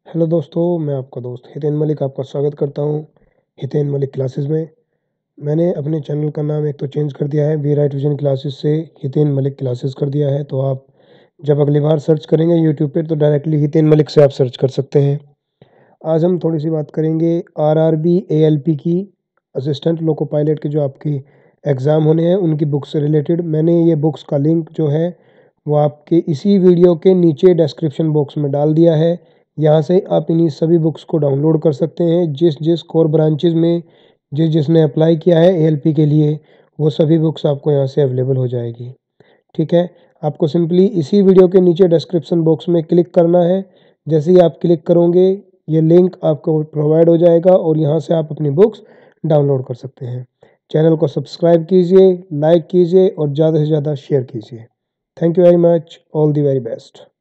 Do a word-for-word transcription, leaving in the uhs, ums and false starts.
Hello दोस्तों, मैं आपका दोस्त हितेन मलिक आपका स्वागत करता हूँ हितेन मलिक क्लासेस में। मैंने अपने चैनल का नाम एक तो चेंज कर दिया है, वी राइट विजन क्लासेस से हितेन मलिक क्लासेस कर दिया है। तो आप जब अगली बार सर्च करेंगे यूट्यूब पे तो डायरेक्टली हितेन मलिक से आप सर्च कर सकते हैं। आज हम थोड़ी सी बात करेंगे आरआरबी एएलपी की, असिस्टेंट लोको पायलट के जो आपकी एग्ज़ाम होने हैं उनकी बुक से रिलेटेड। मैंने ये बुक्स का लिंक जो है वो आपके इसी वीडियो के नीचे डिस्क्रिप्शन बॉक्स में डाल दिया है। यहाँ से आप इन्हीं सभी बुक्स को डाउनलोड कर सकते हैं। जिस जिस कोर ब्रांचेज में जिस जिसने अप्लाई किया है एएलपी के लिए वो सभी बुक्स आपको यहाँ से अवेलेबल हो जाएगी। ठीक है, आपको सिंपली इसी वीडियो के नीचे डिस्क्रिप्शन बॉक्स में क्लिक करना है। जैसे ही आप क्लिक करोगे ये लिंक आपको प्रोवाइड हो जाएगा और यहाँ से आप अपनी बुक्स डाउनलोड कर सकते हैं। चैनल को सब्सक्राइब कीजिए, लाइक कीजिए और ज़्यादा से ज़्यादा शेयर कीजिए। Thank you very much, all the very best.